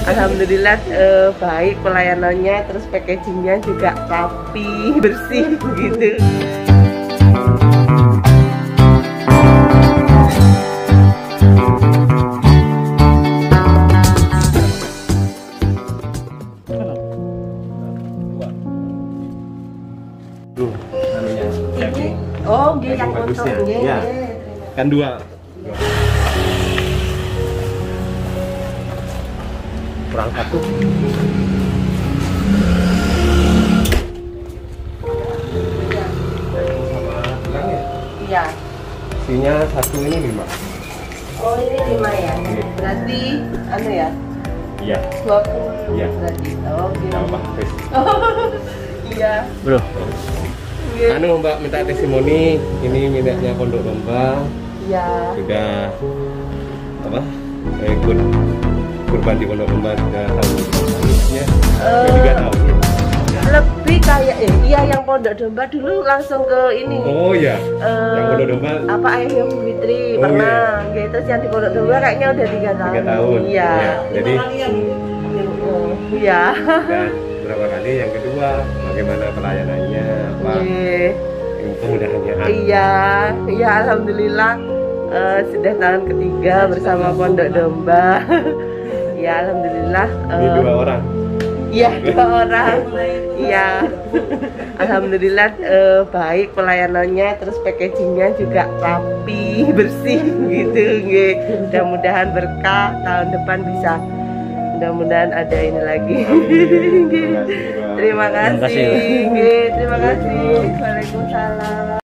Alhamdulillah baik pelayanannya, terus packagingnya juga rapi, bersih gitu. Oh, dia yang kotor, ya. Kan dua. Kurang satu. Sama kurang ya? Iya. Isinya satu ini 5. Oh, ini 5 ya. Berarti anu ya? Iya. 20 Iya. berarti. Oh, gitu. Nama tes. Iya. Bro. Iya. Anu Mbak minta testimoni, ini miliknya Pondok Domba. Iya. Sudah apa? Ikut kurban di Pondok Domba sudah tahu ya. Juga tahu. Lebih kayak iya yang Pondok Domba dulu langsung ke ini. Oh ya. Yang Pondok Domba apa Ayah Fitri Oh, pernah. Iya. Gitu sih yang di Pondok Domba kayaknya udah 3 tahun. 3 tahun. Iya. Ya, jadi Iya. dan berapa kali yang kedua bagaimana pelayanannya apa kemudahannya Iya, iya alhamdulillah sudah tahun ketiga bersama Pondok Domba. Ya alhamdulillah. Ini 2 orang. Iya 2 orang. Iya. Alhamdulillah baik pelayanannya, terus packagingnya juga rapi, bersih gitu. Mudah-mudahan berkah tahun depan bisa. Mudah-mudahan ada ini lagi. Terima kasih. Terima kasih. Waalaikumsalam.